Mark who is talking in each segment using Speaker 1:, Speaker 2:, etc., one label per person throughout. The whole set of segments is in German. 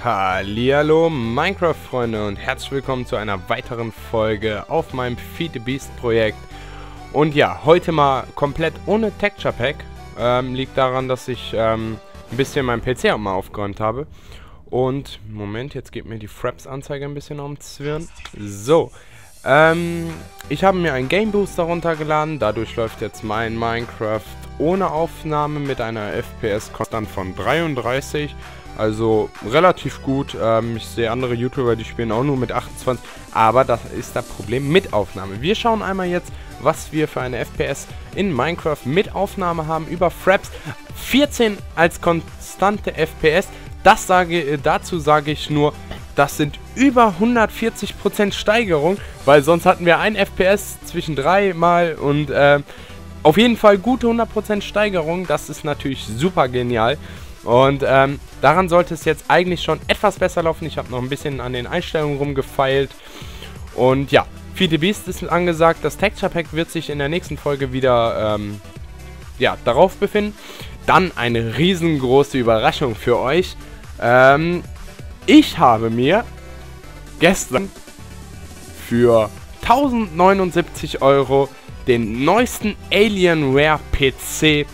Speaker 1: Hallihallo Minecraft-Freunde und herzlich willkommen zu einer weiteren Folge auf meinem Feed the Beast Projekt. Und ja, heute mal komplett ohne Texture Pack. Liegt daran, dass ich ein bisschen meinen PC auch mal aufgeräumt habe. Und, Moment, jetzt geht mir die Fraps-Anzeige ein bisschen um Zwirn. So, ich habe mir einen Game Booster runtergeladen. Dadurch läuft jetzt mein Minecraft ohne Aufnahme mit einer FPS-Konstant von 33. Also relativ gut. Ich sehe andere YouTuber, die spielen auch nur mit 28. Aber das ist das Problem mit Aufnahme. Wir schauen einmal jetzt, was wir für eine FPS in Minecraft mit Aufnahme haben über Fraps. 14 als konstante FPS. Dazu sage ich nur, das sind über 140% Steigerung. Weil sonst hatten wir ein FPS zwischen 3 Mal und auf jeden Fall gute 100% Steigerung. Das ist natürlich super genial. Und daran sollte es jetzt eigentlich schon etwas besser laufen. Ich habe noch ein bisschen an den Einstellungen rumgefeilt. Und ja, Feed the Beast ist angesagt. Das Texture Pack wird sich in der nächsten Folge wieder darauf befinden. Dann eine riesengroße Überraschung für euch. Ich habe mir gestern für 1079 € den neuesten Alienware PC,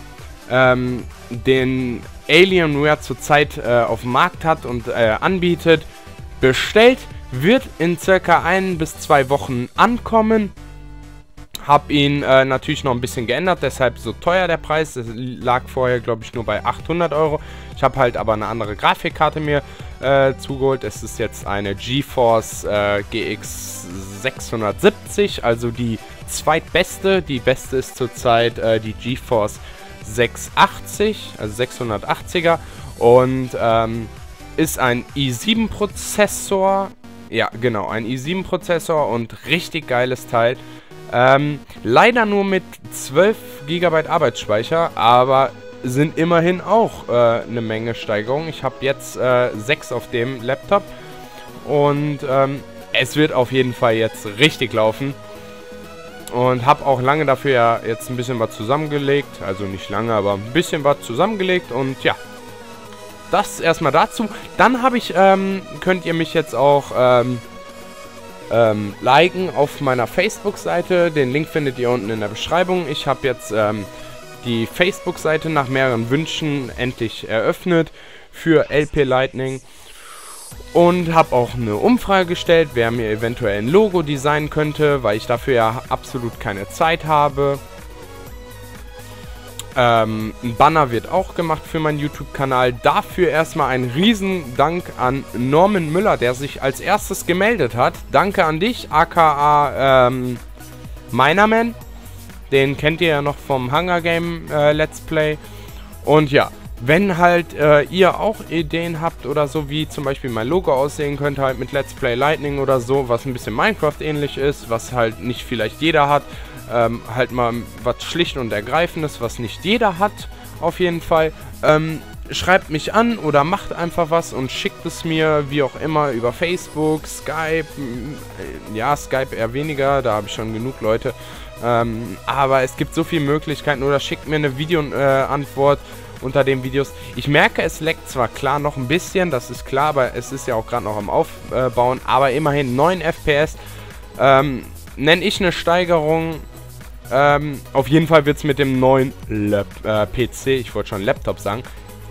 Speaker 1: den Alienware zurzeit auf dem Markt hat und anbietet, bestellt. Wird in circa 1 bis 2 Wochen ankommen. Hab ihn natürlich noch ein bisschen geändert, deshalb so teuer der Preis. Das lag vorher, glaube ich, nur bei 800 €. Ich habe halt aber eine andere Grafikkarte mir zugeholt. Es ist jetzt eine GeForce GX 670, also die zweitbeste. Die beste ist zurzeit die GeForce 680, also 680er, und ist ein i7-Prozessor. Ja, genau, ein i7-Prozessor und richtig geiles Teil. Leider nur mit 12 GB Arbeitsspeicher, aber sind immerhin auch eine Menge Steigerung. Ich habe jetzt 6 auf dem Laptop und es wird auf jeden Fall jetzt richtig laufen. Und habe auch lange dafür ja jetzt ein bisschen was zusammengelegt. Also nicht lange, aber ein bisschen was zusammengelegt. Und ja, das erstmal dazu. Dann habe ich, könnt ihr mich jetzt auch liken auf meiner Facebook-Seite. Den Link findet ihr unten in der Beschreibung. Ich habe jetzt die Facebook-Seite nach mehreren Wünschen endlich eröffnet für LP Lightning. Und habe auch eine Umfrage gestellt, wer mir eventuell ein Logo designen könnte, weil ich dafür ja absolut keine Zeit habe. Ein Banner wird auch gemacht für meinen YouTube-Kanal. Dafür erstmal ein riesen Dank an Norman Müller, der sich als erstes gemeldet hat. Danke an dich, aka Minerman. Den kennt ihr ja noch vom Hunger Game Let's Play. Und ja, wenn halt ihr auch Ideen habt oder so, wie zum Beispiel mein Logo aussehen könnte, halt mit Let's Play Lightning oder so, was ein bisschen Minecraft ähnlich ist, was halt nicht vielleicht jeder hat, halt mal was schlicht und ergreifendes, was nicht jeder hat, auf jeden Fall, schreibt mich an oder macht einfach was und schickt es mir, wie auch immer, über Facebook, Skype, ja, Skype eher weniger, da habe ich schon genug Leute, aber es gibt so viele Möglichkeiten, oder schickt mir eine Videoantwort unter den Videos. Ich merke, es leckt zwar klar noch ein bisschen, das ist klar, aber es ist ja auch gerade noch am Aufbauen, aber immerhin 9 FPS, nenne ich eine Steigerung. Auf jeden Fall wird es mit dem neuen PC, ich wollte schon Laptop sagen,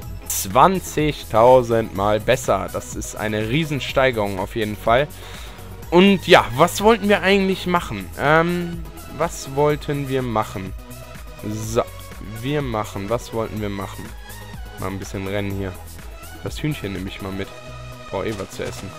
Speaker 1: 20.000 Mal besser. Das ist eine Riesensteigerung auf jeden Fall. Und ja, was wollten wir eigentlich machen? Was wollten wir machen? So. Was wollten wir machen? Mal ein bisschen rennen hier. Das Hühnchen nehme ich mal mit. Brauche eh was zu essen.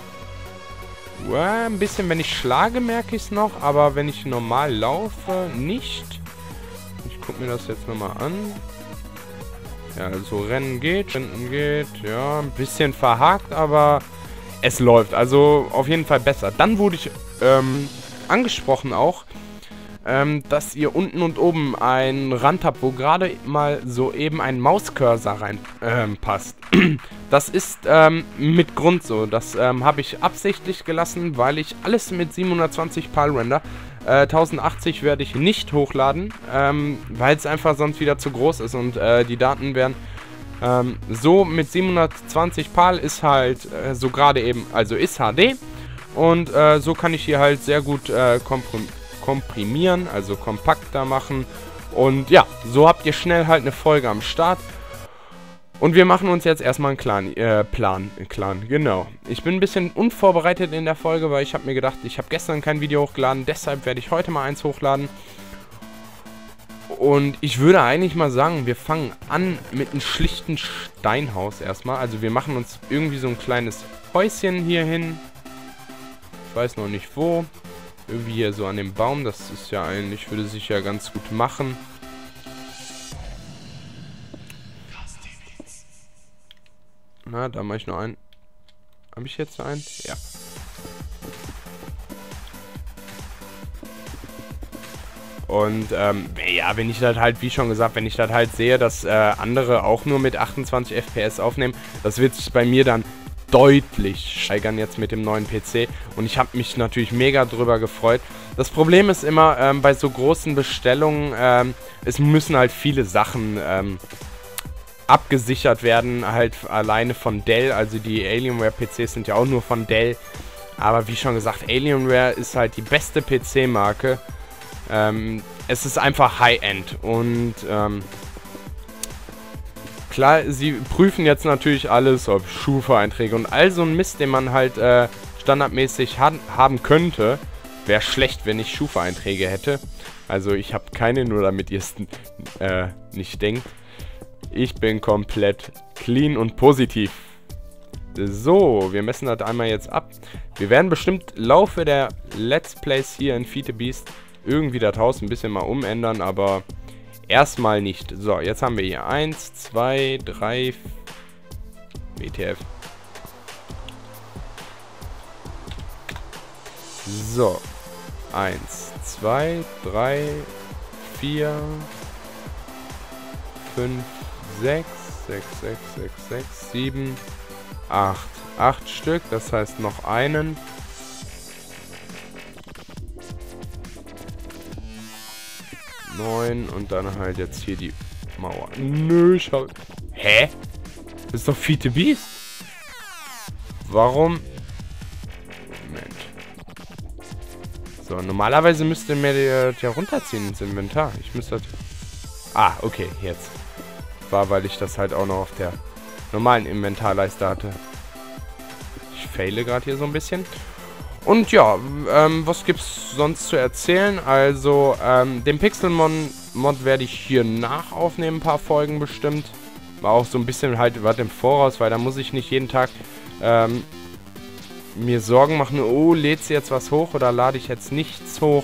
Speaker 1: Ein bisschen, wenn ich schlage, merke ich es noch. Aber wenn ich normal laufe, nicht. Ich gucke mir das jetzt nochmal an. Ja, also Rennen geht. Ja, ein bisschen verhakt, aber es läuft. Also auf jeden Fall besser. Dann wurde ich angesprochen auch, dass ihr unten und oben einen Rand habt, wo gerade mal so eben ein Mauscursor rein passt. Das ist mit Grund so. Das habe ich absichtlich gelassen, weil ich alles mit 720 PAL render. 1080 werde ich nicht hochladen, weil es einfach sonst wieder zu groß ist und die Daten werden So mit 720 PAL ist halt so gerade eben, also ist HD. Und so kann ich hier halt sehr gut komprimieren, also kompakter machen. Und ja, so habt ihr schnell halt eine Folge am Start. Und wir machen uns jetzt erstmal einen Plan, genau. Ich bin ein bisschen unvorbereitet in der Folge, weil ich habe mir gedacht, ich habe gestern kein Video hochgeladen, deshalb werde ich heute mal eins hochladen. Und ich würde eigentlich mal sagen, wir fangen an mit einem schlichten Steinhaus erstmal. Also wir machen uns irgendwie so ein kleines Häuschen hier hin. Ich weiß noch nicht wo. Irgendwie hier so an dem Baum, das ist ja eigentlich, würde sich ja ganz gut machen. Na, da mache ich noch einen. Habe ich jetzt noch einen? Ja. Und, ja, wenn ich das halt, wie schon gesagt, wenn ich das halt sehe, dass andere auch nur mit 28 FPS aufnehmen, das wird sich bei mir dann deutlich steigern jetzt mit dem neuen PC. Und ich habe mich natürlich mega drüber gefreut. Das Problem ist immer, bei so großen Bestellungen, es müssen halt viele Sachen, abgesichert werden, halt alleine von Dell. Also die Alienware-PCs sind ja auch nur von Dell. Aber wie schon gesagt, Alienware ist halt die beste PC-Marke. Es ist einfach High-End. Und klar, sie prüfen jetzt natürlich alles, ob Schufa-Einträge und all so ein Mist, den man halt standardmäßig haben könnte. Wäre schlecht, wenn ich Schufa-Einträge hätte. Also ich habe keine, nur damit ihr es nicht denkt. Ich bin komplett clean und positiv. So, wir messen das einmal jetzt ab. Wir werden bestimmt im Laufe der Let's Plays hier in Feed the Beast irgendwie das Haus ein bisschen mal umändern, aber erstmal nicht. So, jetzt haben wir hier 1, 2, 3, WTF. So, 1, 2, 3, 4, 5, 6, 6, 6, 6, 6, 7, 8. 8 Stück, das heißt noch einen. Und dann halt jetzt hier die Mauer. Nö, ich hab... Hä? Das ist doch Feed the Beast. Warum? Moment. So, normalerweise müsste mir das ja runterziehen ins Inventar. Ich müsste das... Ah, okay, jetzt. War, weil ich das halt auch noch auf der normalen Inventarleiste hatte. Ich faile gerade hier so ein bisschen. Und ja, was gibt's sonst zu erzählen? Also, den Pixelmon-Mod werde ich hier nach aufnehmen, ein paar Folgen bestimmt. War auch so ein bisschen halt was im Voraus, weil da muss ich nicht jeden Tag mir Sorgen machen, oh, lädt sie jetzt was hoch oder lade ich jetzt nichts hoch?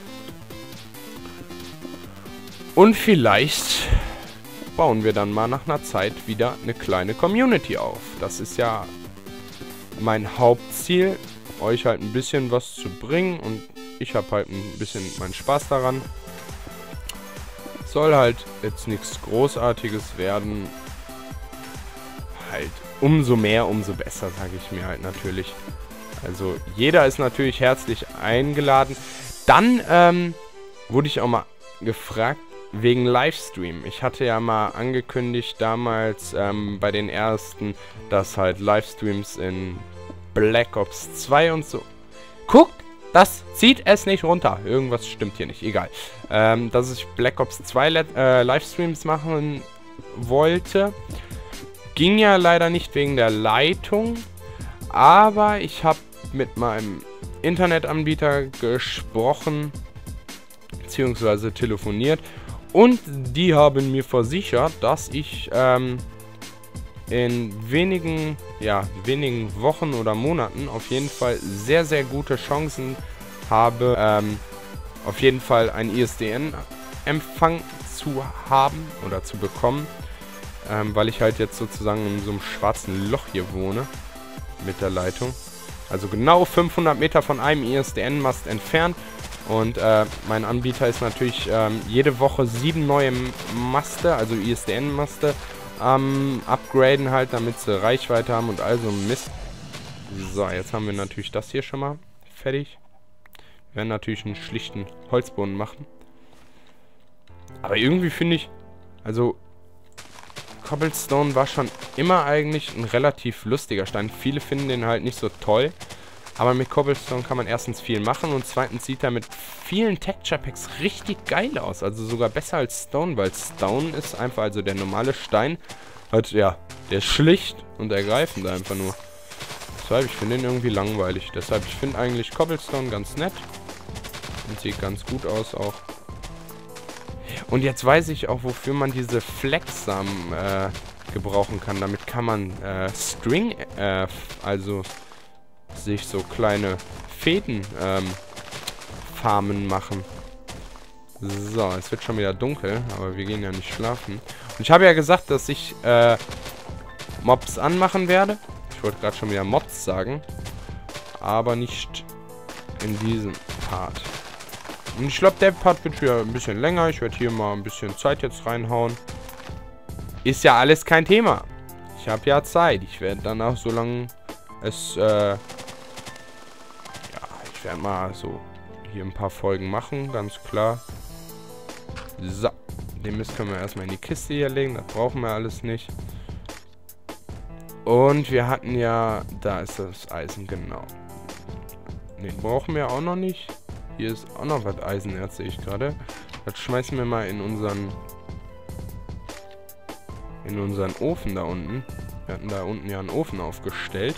Speaker 1: Und vielleicht bauen wir dann mal nach einer Zeit wieder eine kleine Community auf. Das ist ja mein Hauptziel, euch halt ein bisschen was zu bringen und ich habe halt ein bisschen meinen Spaß daran. Soll halt jetzt nichts Großartiges werden. Halt umso mehr, umso besser, sage ich mir halt natürlich. Also jeder ist natürlich herzlich eingeladen. Dann wurde ich auch mal gefragt wegen Livestream. Ich hatte ja mal angekündigt damals bei den ersten, dass halt Livestreams in Black Ops 2 und so. Guckt, das zieht es nicht runter. Irgendwas stimmt hier nicht, egal. Dass ich Black Ops 2 Livestreams machen wollte. Ging ja leider nicht wegen der Leitung. Aber ich habe mit meinem Internetanbieter gesprochen, beziehungsweise telefoniert. Und die haben mir versichert, dass ich in wenigen Wochen oder Monaten auf jeden Fall sehr, sehr gute Chancen habe, auf jeden Fall einen ISDN-Empfang zu haben oder zu bekommen, weil ich halt jetzt sozusagen in so einem schwarzen Loch hier wohne mit der Leitung. Also genau 500 Meter von einem ISDN-Mast entfernt. Und mein Anbieter ist natürlich jede Woche 7 neue Maste, also ISDN-Maste, upgraden halt, damit sie Reichweite haben und all so Mist. So, jetzt haben wir natürlich das hier schon mal fertig. Wir werden natürlich einen schlichten Holzboden machen. Aber irgendwie finde ich, also Cobblestone war schon immer eigentlich ein relativ lustiger Stein. Viele finden den halt nicht so toll. Aber mit Cobblestone kann man erstens viel machen und zweitens sieht er mit vielen Texture Packs richtig geil aus. Also sogar besser als Stone, weil Stone ist einfach, also der normale Stein, halt, ja, der ist schlicht und ergreifend einfach nur. Deshalb, ich finde den irgendwie langweilig. Deshalb, ich finde eigentlich Cobblestone ganz nett. Und sieht ganz gut aus auch. Und jetzt weiß ich auch, wofür man diese Flexsamen gebrauchen kann. Damit kann man String, also sich so kleine Fäden Farmen machen. So, es wird schon wieder dunkel, aber wir gehen ja nicht schlafen. Und ich habe ja gesagt, dass ich Mobs anmachen werde. Ich wollte gerade schon wieder Mods sagen. Aber nicht in diesem Part. Und ich glaube, der Part wird wieder ein bisschen länger. Ich werde hier mal ein bisschen Zeit jetzt reinhauen. Ist ja alles kein Thema. Ich habe ja Zeit. Ich werde danach, solange es, ja, ich werde mal so hier ein paar Folgen machen, ganz klar. So, den Mist können wir erstmal in die Kiste hier legen. Das brauchen wir alles nicht. Und wir hatten ja, da ist das Eisen, genau. Den brauchen wir auch noch nicht. Hier ist auch noch was Eisenerz, sehe ich gerade. Das schmeißen wir mal in unseren Ofen da unten. Wir hatten da unten ja einen Ofen aufgestellt.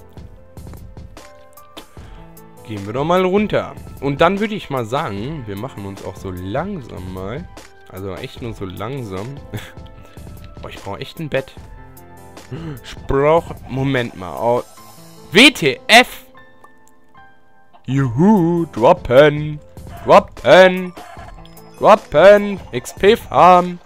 Speaker 1: Gehen wir doch mal runter. Und dann würde ich mal sagen, wir machen uns auch so langsam mal. Also echt nur so langsam. Boah, ich brauche echt ein Bett. Ich brauche... Moment mal. Oh. WTF! Juhu, droppen. Droppen. Droppen. XP Farm.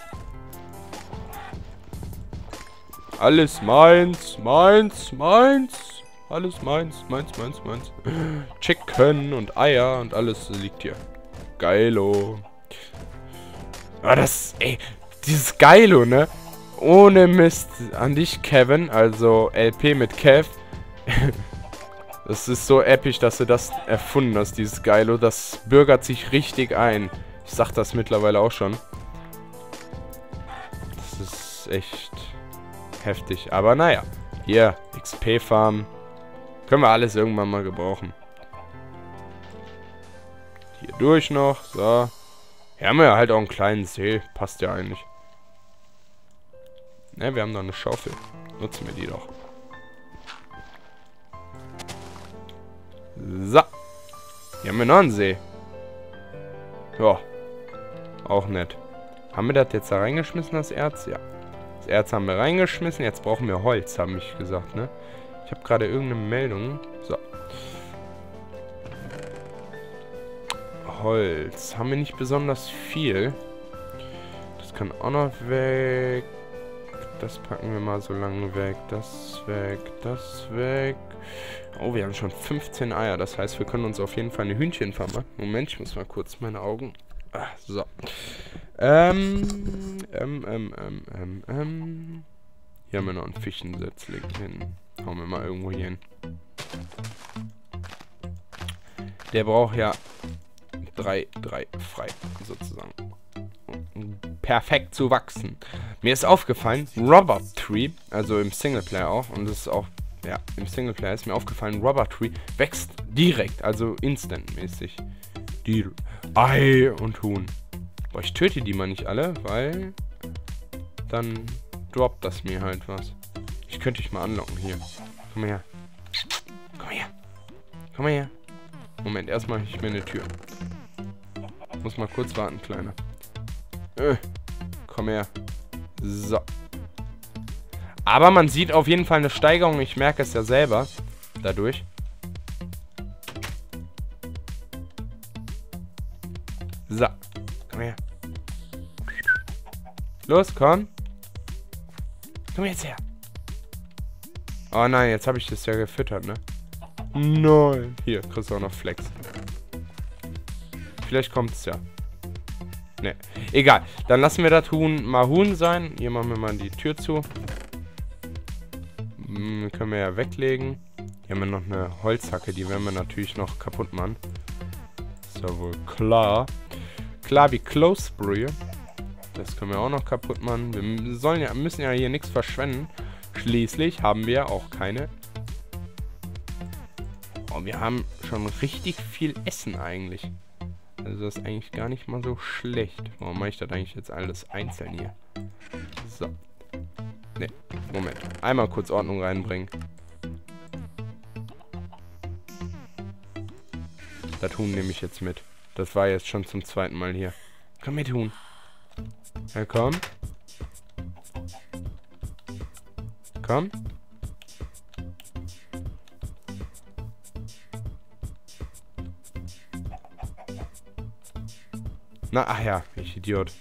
Speaker 1: Alles meins, meins, meins. Alles meins, meins, meins, meins. Chicken und Eier und alles liegt hier. Geilo. Ah, das, ey, dieses Geilo, ne? Ohne Mist an dich, Kevin, also LP mit Kev. Das ist so episch, dass du das erfunden hast, dieses Geilo. Das bürgert sich richtig ein. Ich sag das mittlerweile auch schon. Das ist echt heftig. Aber naja, hier, XP-Farm. Können wir alles irgendwann mal gebrauchen. Hier durch noch, so. Hier haben wir ja halt auch einen kleinen See. Passt ja eigentlich. Ne, wir haben noch eine Schaufel. Nutzen wir die doch. So. Hier haben wir noch einen See. Ja. Auch nett. Haben wir das jetzt da reingeschmissen, das Erz? Ja. Das Erz haben wir reingeschmissen. Jetzt brauchen wir Holz, habe ich gesagt, ne? Ich habe gerade irgendeine Meldung. So. Holz. Haben wir nicht besonders viel. Das kann auch noch weg. Das packen wir mal so lange weg. Das weg. Das weg. Oh, wir haben schon 15 Eier. Das heißt, wir können uns auf jeden Fall eine Hühnchenfarm machen. Moment, ich muss mal kurz meine Augen... Ah, so. Hier haben wir noch einen Fischensetzling hin. Hauen wir mal irgendwo hier hin. Der braucht ja 3 frei, sozusagen. Perfekt zu wachsen. Mir ist aufgefallen, Robert Tree, also im Singleplayer auch, und das ist auch, ja, im Singleplayer ist mir aufgefallen, Robert Tree wächst direkt, also instant-mäßig. Die Ei und Huhn. Boah, ich töte die mal nicht alle, weil dann droppt das mir halt was. Ich könnte dich mal anlocken hier. Komm mal her. Komm mal her. Komm mal her. Moment, erstmal mache ich mir eine Tür. Muss mal kurz warten, Kleiner. Komm her. So. Aber man sieht auf jeden Fall eine Steigerung. Ich merke es ja selber. Dadurch. So. Komm her. Los, komm. Komm jetzt her. Oh nein, jetzt habe ich das ja gefüttert, ne? Nein. Hier, kriegst du auch noch Flex. Vielleicht kommt es ja. Ne, egal. Dann lassen wir das Huhn mal Huhn sein. Hier machen wir mal die Tür zu. Können wir ja weglegen. Hier haben wir noch eine Holzhacke. Die werden wir natürlich noch kaputt machen. Ist ja wohl klar. Klar wie Closebrühe. Das können wir auch noch kaputt machen. Wir müssen ja hier nichts verschwenden. Schließlich haben wir auch keine... Oh, wir haben schon richtig viel Essen eigentlich. Also das ist eigentlich gar nicht mal so schlecht. Warum mache ich das eigentlich jetzt alles einzeln hier? So. Ne, Moment. Einmal kurz Ordnung reinbringen. Das Huhn nehme ich jetzt mit. Das war jetzt schon zum zweiten Mal hier. Komm mit, Huhn. Ja, komm. Komm. Na, ach ja, ich Idiot.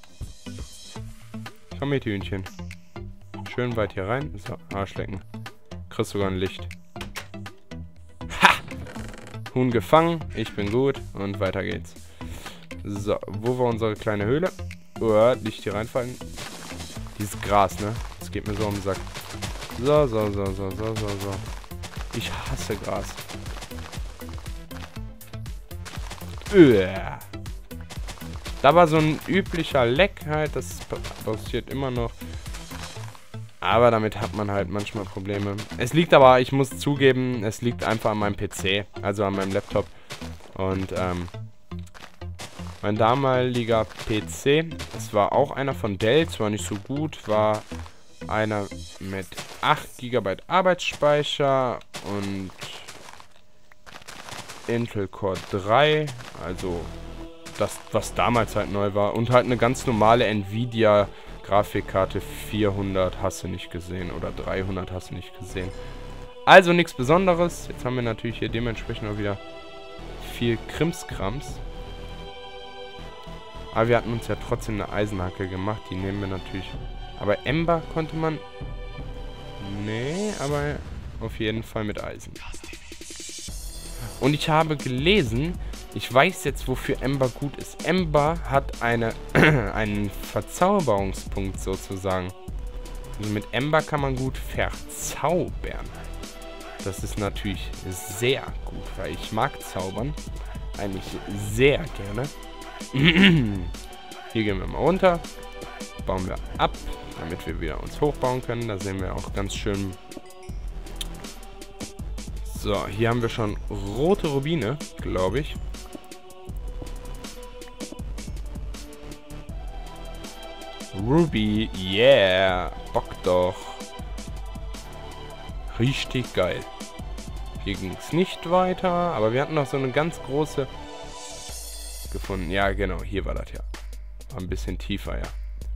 Speaker 1: Komm mit, Hühnchen. Schön weit hier rein. So, Arschlecken. Kriegst sogar ein Licht. Ha! Huhn gefangen. Ich bin gut. Und weiter geht's. So, wo war unsere kleine Höhle? Oh, nicht hier reinfallen. Dieses Gras, ne? Das geht mir so um den Sack. So. Ich hasse Gras. Da war so ein üblicher Leck halt. Das passiert immer noch. Aber damit hat man halt manchmal Probleme. Es liegt aber, ich muss zugeben, es liegt einfach an meinem PC. Also an meinem Laptop. Und, mein damaliger PC, das war auch einer von Dell, zwar nicht so gut, war einer mit 8 GB Arbeitsspeicher und Intel Core 3, also das, was damals halt neu war, und halt eine ganz normale Nvidia Grafikkarte 400 hast du nicht gesehen oder 300 hast du nicht gesehen. Also nichts Besonderes. Jetzt haben wir natürlich hier dementsprechend auch wieder viel Krimskrams. Aber wir hatten uns ja trotzdem eine Eisenhacke gemacht. Die nehmen wir natürlich. Aber Ember konnte man... Nee, aber auf jeden Fall mit Eisen. Und ich habe gelesen, ich weiß jetzt, wofür Ember gut ist. Ember hat einen Verzauberungspunkt sozusagen. Also mit Ember kann man gut verzaubern. Das ist natürlich sehr gut, weil ich mag zaubern. Eigentlich sehr gerne. Hier gehen wir mal runter. Bauen wir ab, damit wir wieder uns hochbauen können. Da sehen wir auch ganz schön... So, hier haben wir schon rote Rubine, glaube ich. Ruby, yeah, Bock doch. Richtig geil. Hier ging es nicht weiter, aber wir hatten noch so eine ganz große gefunden. Ja, genau, hier war das ja. War ein bisschen tiefer, ja.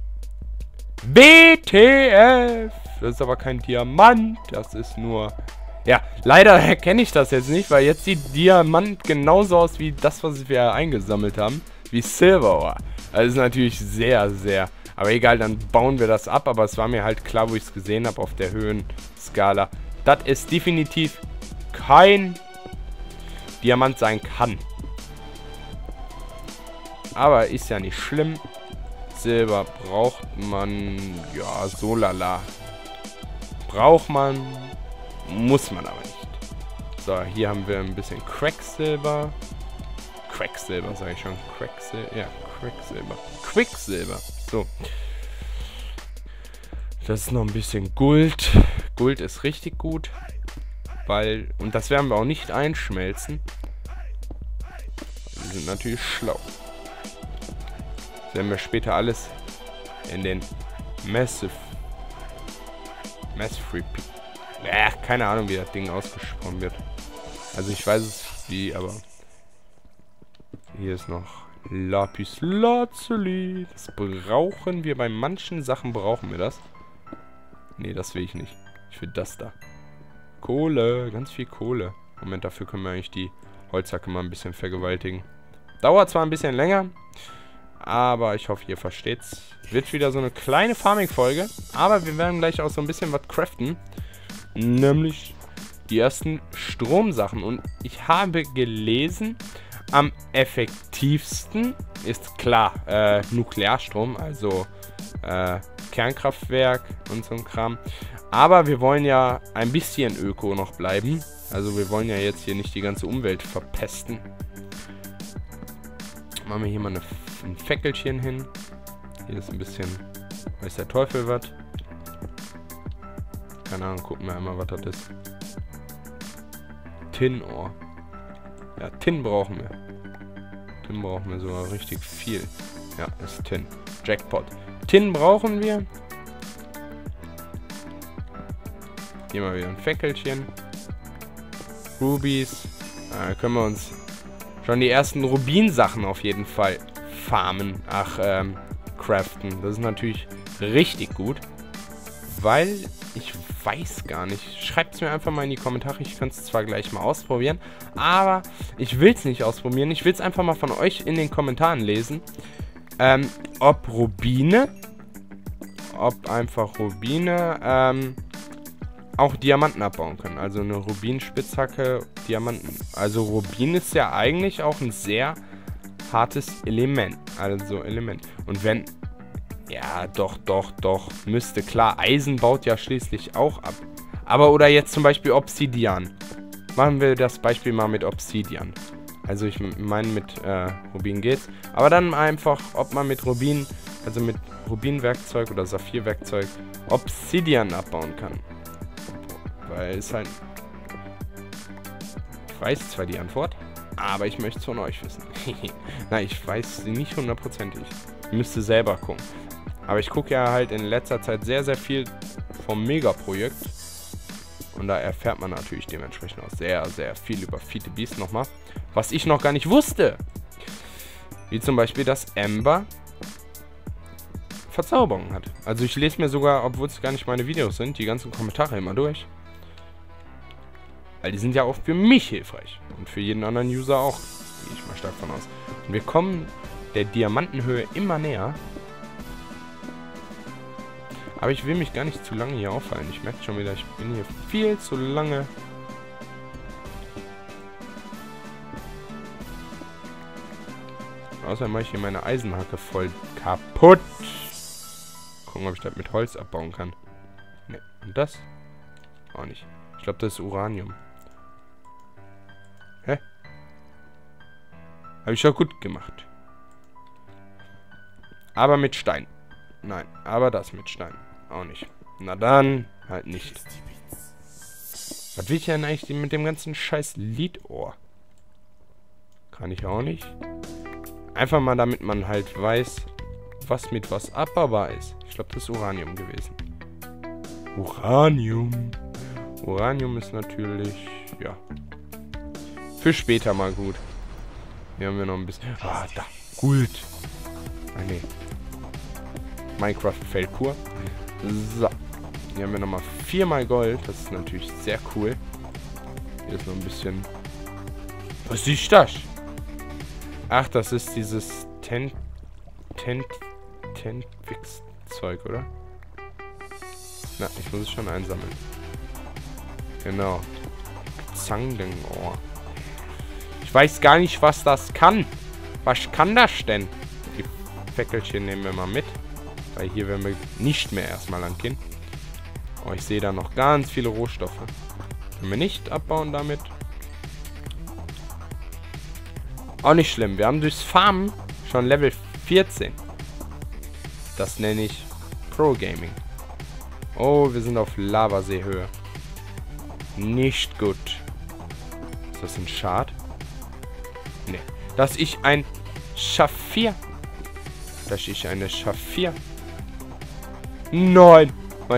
Speaker 1: BTF! Das ist aber kein Diamant, das ist nur... Ja, leider erkenne ich das jetzt nicht, weil jetzt sieht Diamant genauso aus wie das, was wir eingesammelt haben. Wie Silver Ore. Das ist natürlich sehr, sehr... Aber egal, dann bauen wir das ab. Aber es war mir halt klar, wo ich es gesehen habe auf der Höhenskala. Das ist definitiv kein Diamant sein kann. Aber ist ja nicht schlimm. Silber braucht man... Ja, so lala. Braucht man... Muss man aber nicht. So, hier haben wir ein bisschen Quecksilber. Quecksilber, sage ich schon. Quecksilber. Ja, Quecksilber. Quicksilber. So. Das ist noch ein bisschen Gold. Gold ist richtig gut. Weil... Und das werden wir auch nicht einschmelzen. Wir sind natürlich schlau. Das werden wir später alles in den Massive Free... keine Ahnung, wie das Ding ausgesprochen wird. Also ich weiß es wie, aber... Hier ist noch Lapis Lazuli. Das brauchen wir. Bei manchen Sachen brauchen wir das. Nee, das will ich nicht. Ich will das da. Kohle. Ganz viel Kohle. Moment, dafür können wir eigentlich die Holzhacke mal ein bisschen vergewaltigen. Dauert zwar ein bisschen länger, aber ich hoffe, ihr versteht's. Wird wieder so eine kleine Farming-Folge. Aber wir werden gleich auch so ein bisschen was craften. Nämlich die ersten Stromsachen. Und ich habe gelesen, am effektivsten ist klar Nuklearstrom, also Kernkraftwerk und so ein Kram. Aber wir wollen ja ein bisschen öko noch bleiben. Also wir wollen ja jetzt hier nicht die ganze Umwelt verpesten. Machen wir hier mal ein Fäckelchen hin. Hier ist ein bisschen, weiß der Teufel was. Keine Ahnung, gucken wir einmal, was das ist. Tin-Ohr. Ja, Tin brauchen wir. Tin brauchen wir sogar richtig viel. Ja, ist Tin. Jackpot. Tin brauchen wir. Hier mal wieder ein Fäckelchen. Rubies. Da können wir uns schon die ersten Rubin-Sachen auf jeden Fall farmen. Craften. Das ist natürlich richtig gut. Weil ich weiß gar nicht. Schreibt es mir einfach mal in die Kommentare. Ich kann es zwar gleich mal ausprobieren, aber ich will es nicht ausprobieren. Ich will es einfach mal von euch in den Kommentaren lesen. Ob einfach Rubine, auch Diamanten abbauen können. Also eine Rubinspitzhacke, Diamanten. Also Rubin ist ja eigentlich auch ein sehr hartes Element. Und wenn... Ja, doch. Müsste klar. Eisen baut ja schließlich auch ab. Aber oder jetzt zum Beispiel Obsidian. Machen wir das Beispiel mal mit Obsidian. Also ich meine mit Rubin geht's. Aber dann einfach, ob man mit Rubin, also mit Rubinwerkzeug oder Saphirwerkzeug Obsidian abbauen kann. Weil es halt... Ich weiß zwar die Antwort, aber ich möchte es von euch wissen. Nein, ich weiß sie nicht hundertprozentig. Ich müsste selber gucken. Aber ich gucke ja halt in letzter Zeit sehr, sehr viel vom Mega-Projekt. Und da erfährt man natürlich dementsprechend auch sehr, sehr viel über Feed the Beast nochmal. Was ich noch gar nicht wusste. Wie zum Beispiel, dass Ember Verzauberung hat. Also ich lese mir sogar, obwohl es gar nicht meine Videos sind, die ganzen Kommentare immer durch. Weil die sind ja auch für mich hilfreich. Und für jeden anderen User auch. Gehe ich mal stark von aus. Und wir kommen der Diamantenhöhe immer näher. Aber ich will mich gar nicht zu lange hier aufhalten. Ich merke schon wieder, ich bin hier viel zu lange. Außerdem mache ich hier meine Eisenhacke voll kaputt. Gucken, ob ich das mit Holz abbauen kann. Ne, und das? Auch nicht. Ich glaube, das ist Uranium. Hä? Habe ich schon gut gemacht. Aber mit Stein. Nein, aber das mit Stein. Auch nicht. Na dann, halt nicht. Was will ich denn eigentlich mit dem ganzen scheiß Liedohr? Kann ich auch nicht. Einfach mal, damit man halt weiß, was mit was abbaubar ist. Ich glaube, das ist Uranium gewesen. Uranium. Uranium ist natürlich, ja, für später mal gut. Hier haben wir noch ein bisschen... Ah, da. Gold. Ah, nee. Minecraft fällt pur. So. Hier haben wir nochmal 4 mal Gold. Das ist natürlich sehr cool. Hier ist noch ein bisschen... Was ist das? Ach, das ist dieses Tentwix-Zeug, oder? Na, ich muss es schon einsammeln. Genau. Zangdenohr. Ich weiß gar nicht, was das kann. Was kann das denn? Die Fäckelchen nehmen wir mal mit. Weil hier werden wir nicht mehr erstmal lang gehen. Oh, ich sehe da noch ganz viele Rohstoffe. Können wir nicht abbauen damit. Auch nicht schlimm. Wir haben durchs Farmen schon Level 14. Das nenne ich Pro Gaming. Oh, wir sind auf Lavaseehöhe. Nicht gut. Ist das ein Schad? Ne. Dass ich ein Saphir. Dass ich eine Saphir. Nein.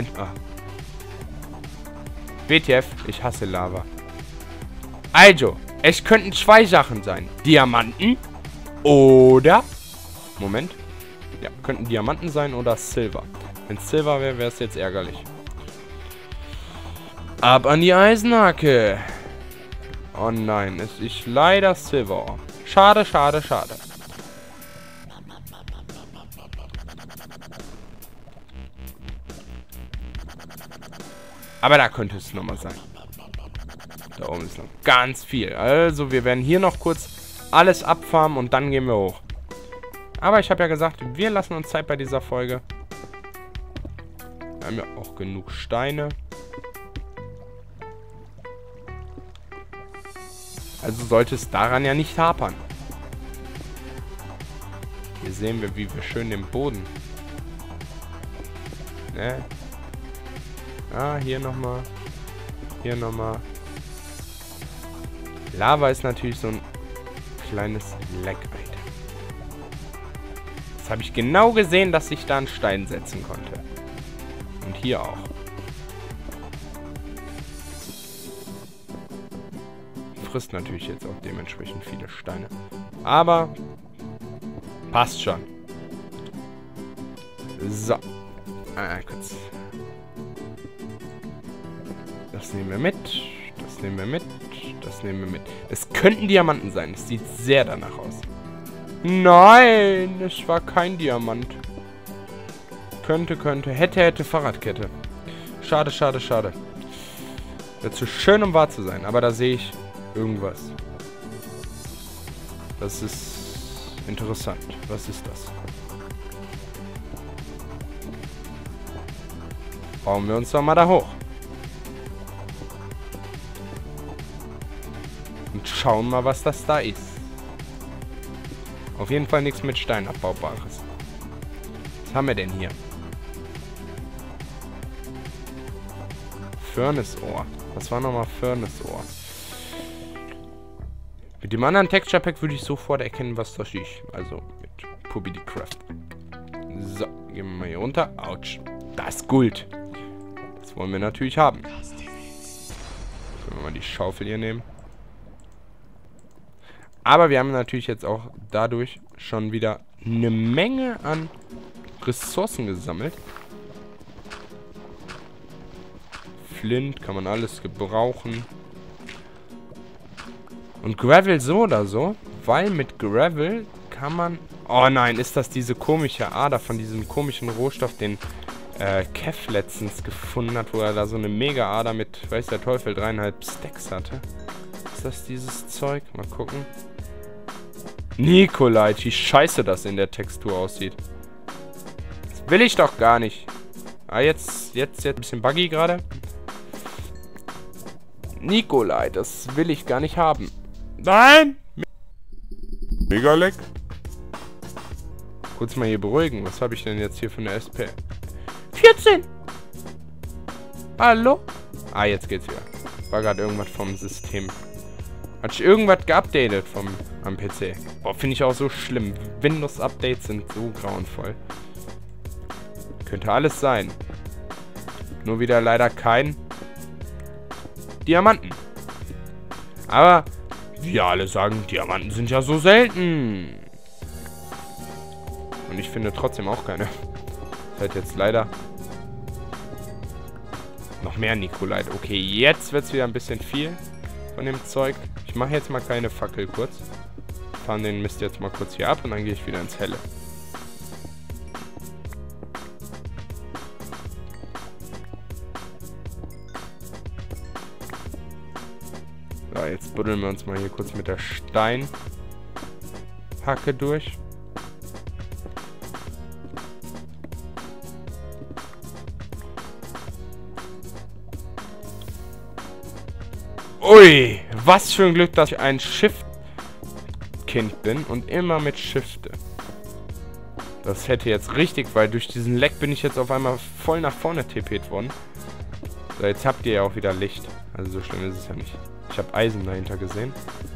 Speaker 1: WTF, ich hasse Lava. Also, es könnten 2 Sachen sein. Diamanten oder... Moment. Ja, könnten Diamanten sein oder Silber. Wenn es Silber wäre, wäre es jetzt ärgerlich. Ab an die Eisenhacke. Oh nein, es ist leider Silber. Schade, schade, schade. Aber da könnte es nochmal sein. Da oben ist noch ganz viel. Also, wir werden hier noch kurz alles abfarmen und dann gehen wir hoch. Aber ich habe ja gesagt, wir lassen uns Zeit bei dieser Folge. Wir haben ja auch genug Steine. Also sollte es daran ja nicht hapern. Hier sehen wir, wie wir schön den Boden Ne? Ah, hier nochmal. Hier nochmal. Lava ist natürlich so ein kleines Leck-Item. Jetzt habe ich genau gesehen, dass ich da einen Stein setzen konnte. Und hier auch. Frisst natürlich jetzt auch dementsprechend viele Steine. Aber passt schon. So. Kurz. Das nehmen wir mit. Das nehmen wir mit. Das nehmen wir mit. Es könnten Diamanten sein. Es sieht sehr danach aus. Nein, es war kein Diamant. Könnte. Hätte, Fahrradkette. Schade, schade, schade. Wäre zu schön, um wahr zu sein. Aber da sehe ich irgendwas. Das ist interessant. Was ist das? Bauen wir uns doch mal da hoch. Und schauen mal, was das da ist. Auf jeden Fall nichts mit Stein abbaubares. Was haben wir denn hier? Furnace-Ohr. Was war nochmal Furnace-Ohr? Mit dem anderen Texture Pack würde ich sofort erkennen, was das ist. Also mit Pubidi Craft. So, gehen wir mal hier runter. Autsch. Das ist Gold. Das wollen wir natürlich haben. Können wir mal die Schaufel hier nehmen. Aber wir haben natürlich jetzt auch dadurch schon wieder eine Menge an Ressourcen gesammelt. Flint kann man alles gebrauchen. Und Gravel so oder so, weil mit Gravel kann man... Oh nein, ist das diese komische Ader von diesem komischen Rohstoff, den Kev letztens gefunden hat, wo er da so eine Mega-Ader mit, weiß der Teufel, 3,5 Stacks hatte. Ist das dieses Zeug? Mal gucken. Nikolai, wie scheiße das in der Textur aussieht. Das will ich doch gar nicht. Ah, jetzt ein bisschen buggy gerade. Nikolai, das will ich gar nicht haben. Nein! Mega-Leck. Kurz mal hier beruhigen. Was habe ich denn jetzt hier für eine SP? 14! Hallo? Ah, jetzt geht's wieder. War gerade irgendwas vom System. Hat sich irgendwas geupdatet am PC. Boah, finde ich auch so schlimm. Windows-Updates sind so grauenvoll. Könnte alles sein. Nur wieder leider kein Diamanten. Aber wir alle sagen, Diamanten sind ja so selten. Und ich finde trotzdem auch keine. Das hat jetzt leider noch mehr Nikolait. Okay, jetzt wird es wieder ein bisschen viel von dem Zeug. Ich mache jetzt mal keine Fackel kurz. Fahren den Mist jetzt mal kurz hier ab und dann gehe ich wieder ins Helle. So, jetzt buddeln wir uns mal hier kurz mit der Steinhacke durch. Ui, was für ein Glück, dass ich ein Shift-Kind bin und immer mit Shifte. Das hätte jetzt richtig, weil durch diesen Leck bin ich jetzt auf einmal voll nach vorne TP't worden. So, jetzt habt ihr ja auch wieder Licht. Also so schlimm ist es ja nicht. Ich habe Eisen dahinter gesehen.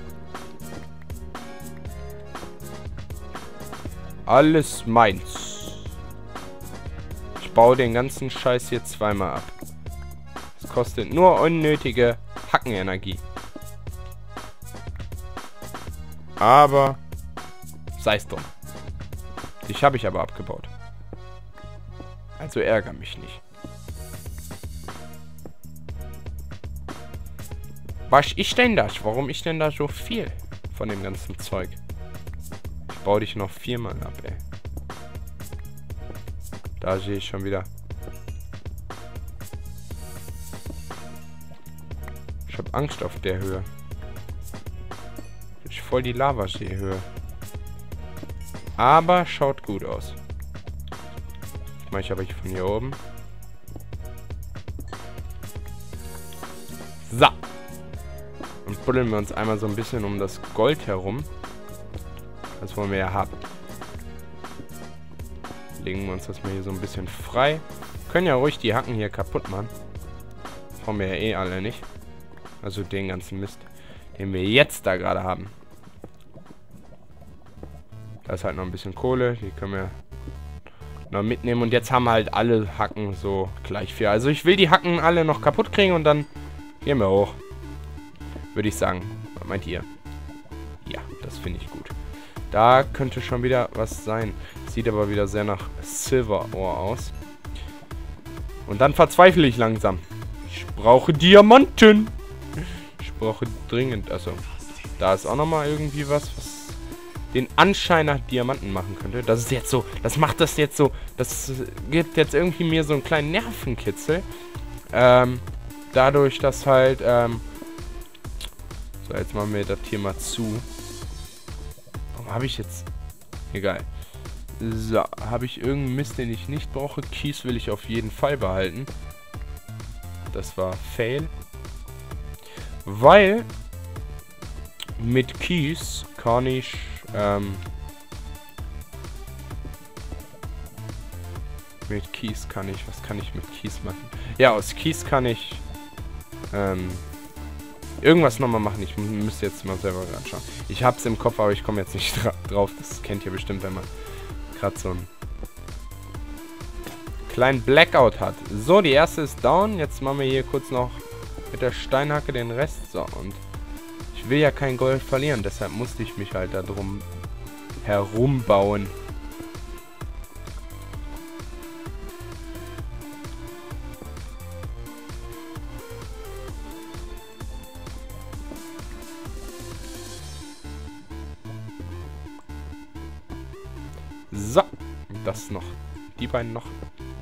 Speaker 1: Alles meins. Ich baue den ganzen Scheiß hier zweimal ab. Es kostet nur unnötige Hackenenergie. Aber sei's drum. Dich habe ich aber abgebaut. Also ärgere mich nicht. Was ist denn das? Warum ist denn da so viel von dem ganzen Zeug? Ich baue dich noch 4-mal ab, ey. Da sehe ich schon wieder. Ich habe Angst auf der Höhe. Ich voll die Lavasee-Höhe. Aber schaut gut aus. Das mache ich aber hier von hier oben. So. Und buddeln wir uns einmal so ein bisschen um das Gold herum. Das wollen wir ja haben. Legen wir uns das mal hier so ein bisschen frei. Können ja ruhig die Hacken hier kaputt machen. Brauchen wir ja eh alle nicht. Also den ganzen Mist, den wir jetzt da gerade haben. Da ist halt noch ein bisschen Kohle. Die können wir noch mitnehmen. Und jetzt haben halt alle Hacken so gleich viel. Also ich will die Hacken alle noch kaputt kriegen und dann gehen wir hoch. Würde ich sagen. Was meint ihr? Ja, das finde ich gut. Da könnte schon wieder was sein. Sieht aber wieder sehr nach Silver Ore aus. Und dann verzweifle ich langsam. Ich brauche Diamanten. Ich brauche dringend. Also, da ist auch nochmal irgendwie was den Anschein nach Diamanten machen könnte. Das ist jetzt so. Das macht das jetzt so. Das gibt jetzt irgendwie mir so einen kleinen Nervenkitzel. Dadurch, dass halt. So, jetzt machen wir das hier mal zu. Warum habe ich jetzt. Egal. So, habe ich irgendeinen Mist, den ich nicht brauche. Kies will ich auf jeden Fall behalten. Das war Fail. Weil mit Kies kann ich mit Kies kann ich, was kann ich mit Kies machen? Ja, aus Kies kann ich irgendwas nochmal machen. Ich müsste jetzt mal selber anschauen. Ich hab's im Kopf, aber ich komme jetzt nicht drauf. Das kennt ihr bestimmt, wenn man gerade so einen kleinen Blackout hat. So, die erste ist down. Jetzt machen wir hier kurz noch mit der Steinhacke den Rest. So, und ich will ja kein Gold verlieren. Deshalb musste ich mich halt da drum herumbauen. So, das noch. Die beiden noch.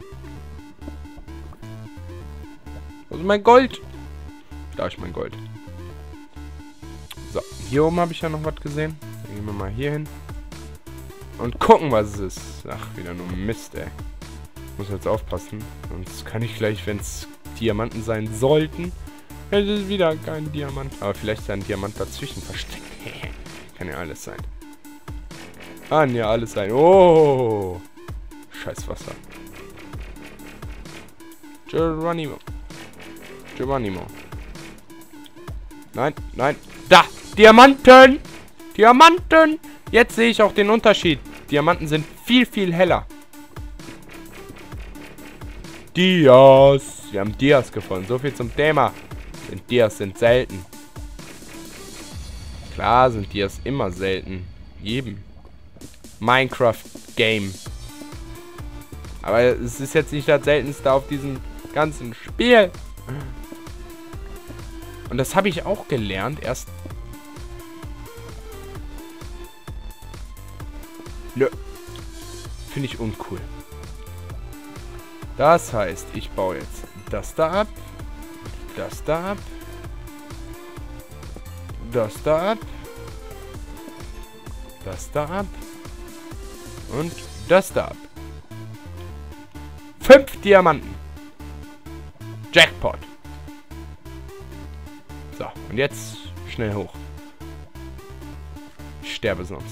Speaker 1: Wo ist mein Gold? Da ist mein Gold. So, hier oben habe ich ja noch was gesehen. Dann gehen wir mal hier hin. Und gucken, was es ist. Ach, wieder nur Mist, ey. Muss jetzt aufpassen. Sonst kann ich gleich, wenn es Diamanten sein sollten. Es ist wieder kein Diamant. Aber vielleicht ist ja ein Diamant dazwischen versteckt. Kann ja alles sein. Kann ja alles sein. Oh. Scheiß Wasser. Geronimo. Geronimo. Nein, nein. Da! Diamanten! Diamanten! Jetzt sehe ich auch den Unterschied. Diamanten sind viel, viel heller. Dias. Wir haben Dias gefunden. So viel zum Thema. Dias sind selten. Klar sind Dias immer selten. Jedem Minecraft-Game. Aber es ist jetzt nicht das seltenste auf diesem ganzen Spiel. Und das habe ich auch gelernt. Erst... Nö. Finde ich uncool. Das heißt, ich baue jetzt das da ab. Das da ab. Das da ab. Das da ab. Und das da ab. 5 Diamanten. Jackpot. So, und jetzt schnell hoch. Ich sterbe sonst.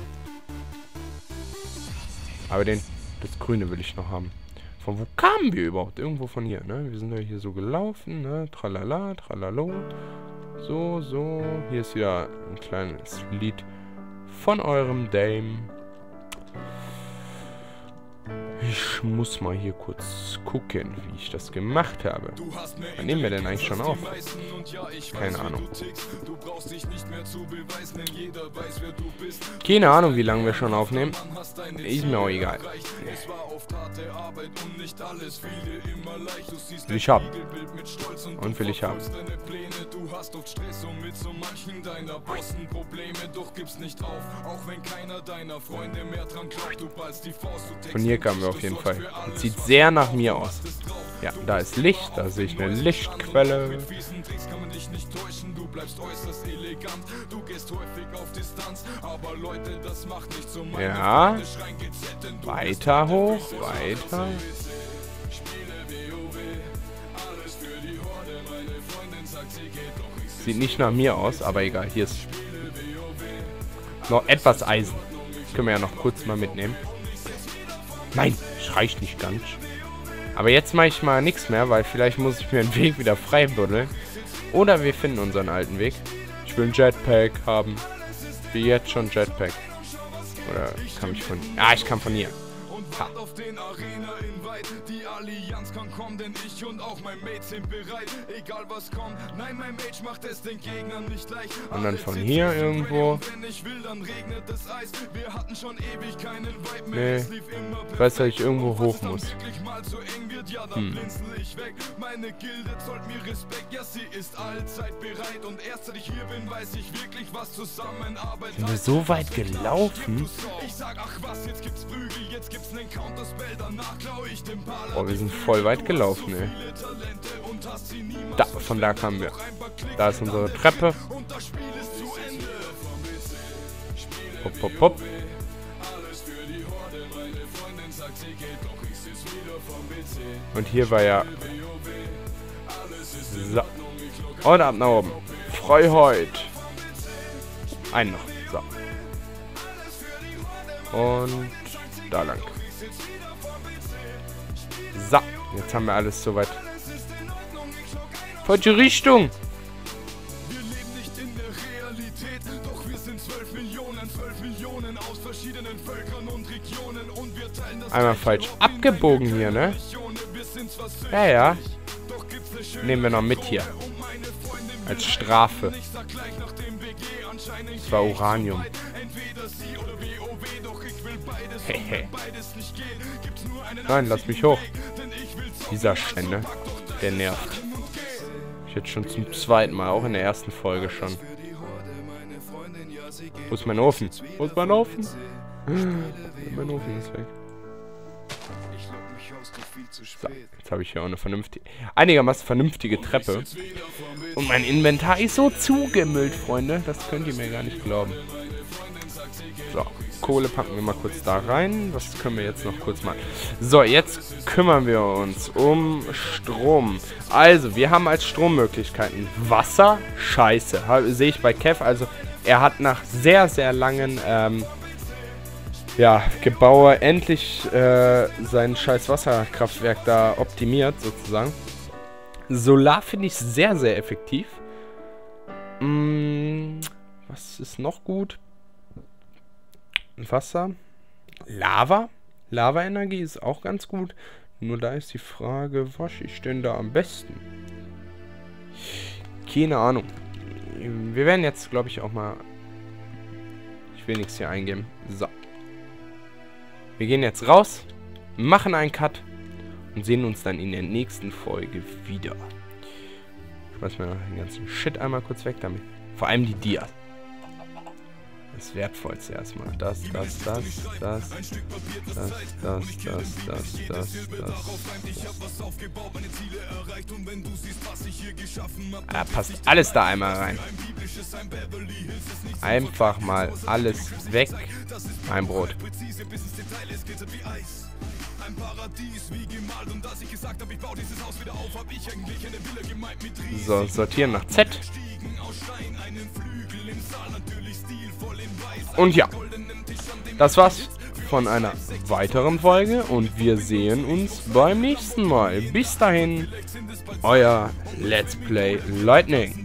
Speaker 1: Aber das Grüne will ich noch haben. Von wo kamen wir überhaupt? Irgendwo von hier, ne? Wir sind ja hier so gelaufen, ne? Tralala, tralalo. So, so. Hier ist wieder ein kleines Lied von eurem Dame. Ich muss mal hier kurz gucken, wie ich das gemacht habe. Wann nehmen wir denn eigentlich schon auf? Keine Ahnung. Keine Ahnung, wie lange wir schon aufnehmen. Ist mir auch egal. Will ich haben. Und will ich haben. Von hier kamen wir auf jeden Fall. Das sieht sehr nach mir aus. Ja, da ist Licht, da sehe ich eine Lichtquelle. Ja. Weiter hoch, weiter. Sieht nicht nach mir aus, aber egal, hier ist noch etwas Eisen. Das können wir ja noch kurz mal mitnehmen. Nein, es reicht nicht ganz. Aber jetzt mache ich mal nichts mehr, weil vielleicht muss ich mir einen Weg wieder frei buddeln. Oder wir finden unseren alten Weg. Ich will einen Jetpack haben. Wie jetzt schon Jetpack. Oder kann ich von... Ah, ich kann von hier. Ha.
Speaker 2: Auf den Arena invite. Die Allianz kann kommen, denn ich und auch mein Mate sind bereit. Egal was kommt, nein, mein Mage macht es den Gegnern nicht leicht.
Speaker 1: Und dann von hier irgendwo.
Speaker 2: Wenn ich will, dann regnet es Eis. Wir hatten schon ewig keinen Vibe mehr.
Speaker 1: Nee. Ich weiß, dass ich irgendwo hoch muss.
Speaker 2: Mal so eng wird, ja, dann blinzel ich weg. Meine Gilde zollt mir Respekt, ja, sie ist allzeit bereit. Und erst seit ich hier bin, weiß ich wirklich, was Zusammenarbeit.
Speaker 1: Sind wir so weit gelaufen?
Speaker 2: Ich sag, ach was, jetzt gibt's Prügel, jetzt gibt's nen Counterspell, danach klau ich den Ball.
Speaker 1: Oh, wir sind voll weit gelaufen, ey. Da, von da kamen wir. Da ist unsere Treppe. Hopp, hopp, hopp. Und hier war ja... So. Und ab nach oben. Freiheit. Einen noch. So. Und da lang. So. Jetzt haben wir alles soweit. Falsche Richtung.
Speaker 2: Wir leben nicht in der Realität, doch wir sind 12 Millionen aus verschiedenen Völkern und Regionen und wir teilen das.
Speaker 1: Einmal falsch abgebogen hier, ne? Ja, ja. Nehmen wir noch mit hier. Als Strafe. Das war Uranium. Hehe. Nein, lass mich hoch. Dieser Schende, der nervt. Ich jetzt schon zum zweiten Mal, auch in der ersten Folge schon. Wo ist mein Ofen? Wo ist mein Ofen? Mein Ofen ist weg. So, jetzt habe ich hier auch eine vernünftige, einigermaßen vernünftige Treppe. Und mein Inventar ist so zugemüllt, Freunde. Das könnt ihr mir gar nicht glauben. So, Kohle packen wir mal kurz da rein. Was können wir jetzt noch kurz machen? So, jetzt kümmern wir uns um Strom. Also, wir haben als Strommöglichkeiten Wasser. Scheiße. Sehe ich bei Kev. Also, er hat nach sehr, sehr langen Gebaue endlich sein scheiß Wasserkraftwerk da optimiert, sozusagen. Solar finde ich sehr, sehr effektiv. Was ist noch gut? Wasser. Lava. Lava-Energie ist auch ganz gut. Nur da ist die Frage, was ist denn da am besten? Keine Ahnung. Wir werden jetzt, glaube ich, auch mal... Ich will nichts hier eingeben. So. Wir gehen jetzt raus, machen einen Cut und sehen uns dann in der nächsten Folge wieder. Ich schmeiß mir den ganzen Shit einmal kurz weg damit. Vor allem die Dias. Das Wertvollste erstmal. Das. Ah, passt alles da einmal rein. Einfach mal alles weg. Mein Brot. So, sortieren nach Z. Und ja, das war's von einer weiteren Folge und wir sehen uns beim nächsten Mal. Bis dahin, euer Let's Play Lightning.